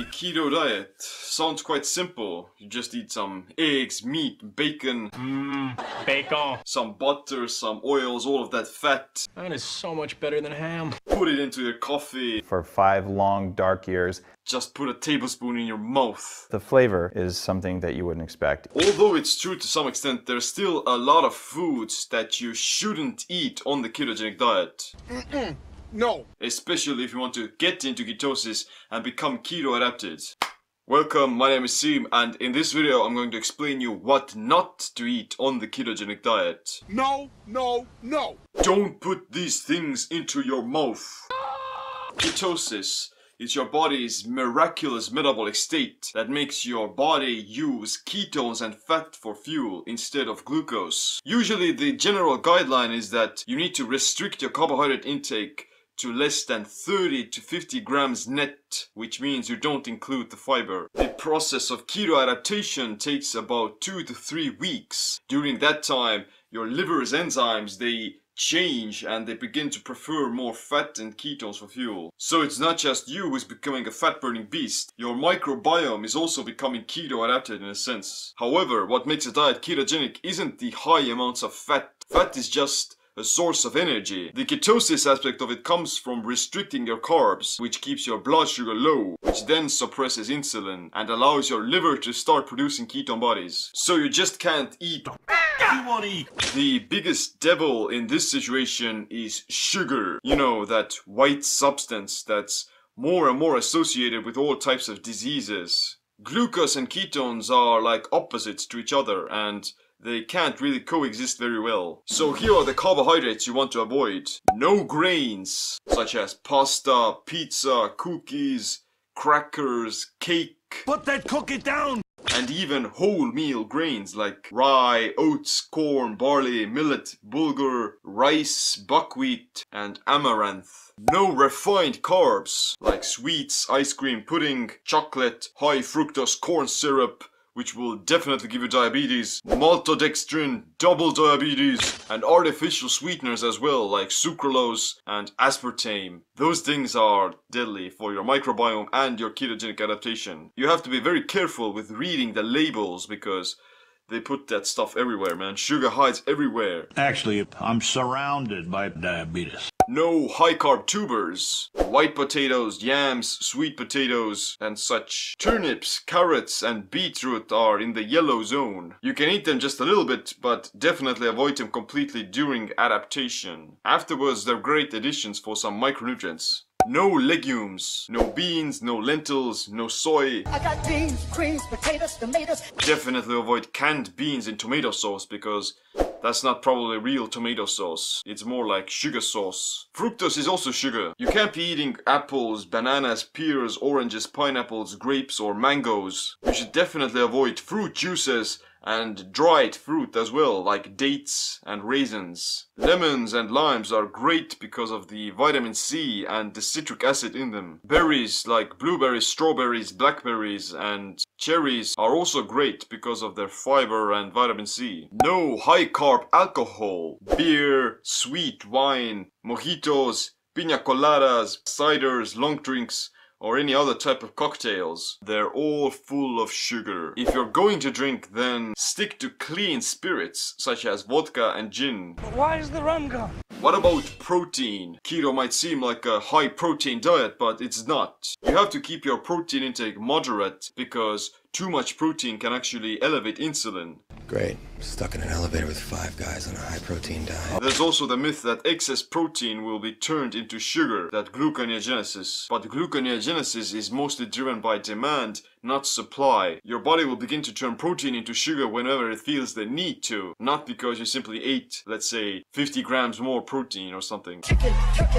keto diet sounds quite simple. You just eat some eggs, meat, bacon. Bacon. Some butter, some oils, all of that fat. That is so much better than ham. Put it into your coffee. For 5 long, dark years. Just put a tablespoon in your mouth. The flavor is something that you wouldn't expect. Although it's true to some extent, there's still a lot of foods that you shouldn't eat on the ketogenic diet. No. Especially if you want to get into ketosis and become keto adapted. Welcome, my name is Sim, and in this video I'm going to explain you what not to eat on the ketogenic diet. No, no, no. Don't put these things into your mouth. Ketosis is your body's miraculous metabolic state that makes your body use ketones and fat for fuel instead of glucose. Usually the general guideline is that you need to restrict your carbohydrate intake to less than 30 to 50 grams net, which means you don't include the fiber. The process of keto adaptation takes about 2 to 3 weeks. During that time, your liver's enzymes, they change and they begin to prefer more fat and ketones for fuel. So it's not just you who's becoming a fat-burning beast. Your microbiome is also becoming keto adapted in a sense. However, what makes a diet ketogenic isn't the high amounts of fat. Fat is just a source of energy. The ketosis aspect of it comes from restricting your carbs, which keeps your blood sugar low, which then suppresses insulin and allows your liver to start producing ketone bodies. So you just can't eat. The biggest devil in this situation is sugar. You know, that white substance that's more and more associated with all types of diseases. Glucose and ketones are like opposites to each other, and they can't really coexist very well. So here are the carbohydrates you want to avoid. No grains, such as pasta, pizza, cookies, crackers, cake. Put that cookie down. And even wholemeal grains like rye, oats, corn, barley, millet, bulgur, rice, buckwheat, and amaranth. No refined carbs like sweets, ice cream, pudding, chocolate, high fructose corn syrup, which will definitely give you diabetes, maltodextrin, double diabetes, and artificial sweeteners as well, like sucralose and aspartame. Those things are deadly for your microbiome and your ketogenic adaptation. You have to be very careful with reading the labels because they put that stuff everywhere, man. Sugar hides everywhere. Actually, I'm surrounded by diabetes. No high-carb tubers, white potatoes, yams, sweet potatoes, and such. Turnips, carrots, and beetroot are in the yellow zone. You can eat them just a little bit, but definitely avoid them completely during adaptation. Afterwards, they're great additions for some micronutrients. No legumes, no beans, no lentils, no soy. I got beans, greens, potatoes, tomatoes. Definitely avoid canned beans in tomato sauce because that's not probably real tomato sauce. It's more like sugar sauce. Fructose is also sugar. You can't be eating apples, bananas, pears, oranges, pineapples, grapes, or mangoes. You should definitely avoid fruit juices and dried fruit as well, like dates and raisins. Lemons and limes are great because of the vitamin C and the citric acid in them. Berries like blueberries, strawberries, blackberries, and cherries are also great because of their fiber and vitamin C. No high-carb alcohol. Beer, sweet wine, mojitos, piña coladas, ciders, long drinks, or any other type of cocktails. They're all full of sugar. If you're going to drink, then stick to clean spirits, such as vodka and gin. But why is the rum gone? What about protein? Keto might seem like a high protein diet, but it's not. You have to keep your protein intake moderate because too much protein can actually elevate insulin. Great. Stuck in an elevator with 5 guys on a high-protein diet. There's also the myth that excess protein will be turned into sugar, that gluconeogenesis. But gluconeogenesis is mostly driven by demand, not supply. Your body will begin to turn protein into sugar whenever it feels the need to, not because you simply ate, let's say, 50 grams more protein or something. Chicken, turkeys,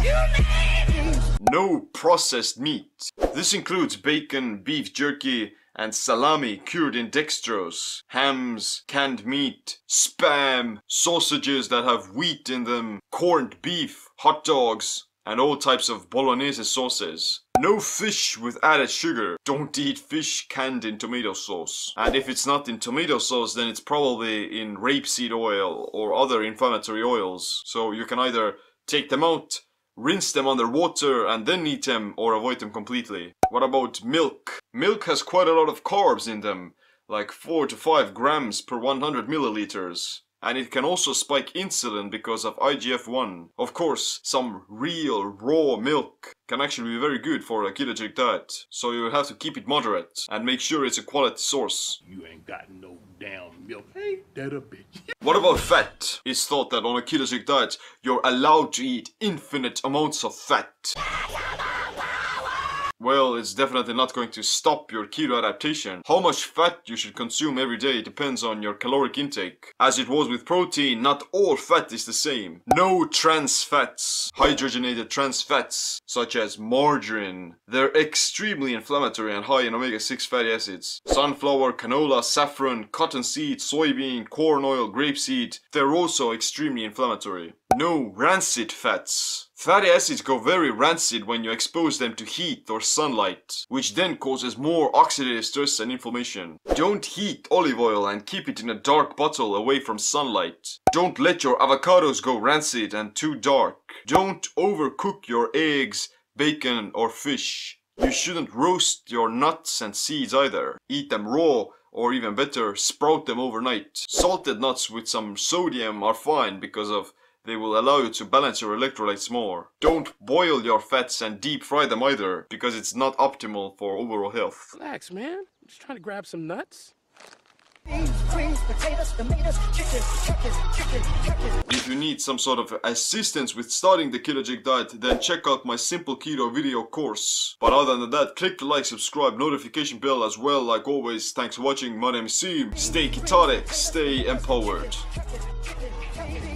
No processed meat. This includes bacon, beef jerky, and salami cured in dextrose, hams, canned meat, spam, sausages that have wheat in them, corned beef, hot dogs, and all types of bolognese sauces. No fish with added sugar. Don't eat fish canned in tomato sauce. And if it's not in tomato sauce, then it's probably in rapeseed oil or other inflammatory oils. So you can either take them out Rinse them under water and then eat them or avoid them completely. What about milk? Milk has quite a lot of carbs in them, like 4 to 5 grams per 100 milliliters. And it can also spike insulin because of IGF-1. Of course, some real raw milk can actually be very good for a ketogenic diet, so you have to keep it moderate and make sure it's a quality source. You ain't got no damn milk. Ain't that a bitch? What about fat? It's thought that on a ketogenic diet, you're allowed to eat infinite amounts of fat. Well, it's definitely not going to stop your keto adaptation. How much fat you should consume every day depends on your caloric intake. As it was with protein, not all fat is the same. No trans fats, hydrogenated trans fats, such as margarine. They're extremely inflammatory and high in omega-6 fatty acids. Sunflower, canola, saffron, cottonseed, soybean, corn oil, grapeseed, they're also extremely inflammatory. No rancid fats. Fatty acids go very rancid when you expose them to heat or sunlight, which then causes more oxidative stress and inflammation. Don't heat olive oil and keep it in a dark bottle away from sunlight. Don't let your avocados go rancid and too dark. Don't overcook your eggs, bacon or fish. You shouldn't roast your nuts and seeds either. Eat them raw, or even better, sprout them overnight. Salted nuts with some sodium are fine because they will allow you to balance your electrolytes more. Don't boil your fats and deep fry them either, because it's not optimal for overall health. Relax, man. I'm just trying to grab some nuts. Beans, greens, potatoes, tomatoes, chicken. If you need some sort of assistance with starting the ketogenic diet, then check out my simple keto video course. But other than that, click the like, subscribe, notification bell as well. Like always, thanks for watching. My name is Sim. Stay ketotic, stay empowered. Chicken.